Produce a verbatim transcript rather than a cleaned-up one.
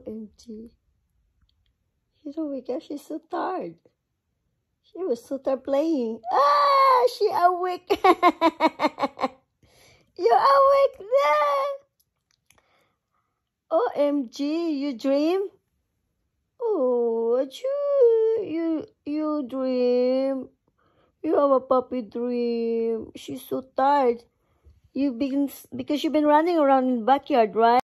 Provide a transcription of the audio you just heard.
M G. She's awake. She's so tired. She was so tired playing. Ah, she awake. You're awake there. O M G, you dream? Oh, you, you, you dream. You have a puppy dream. She's so tired. You've been, because you've been running around in the backyard, right?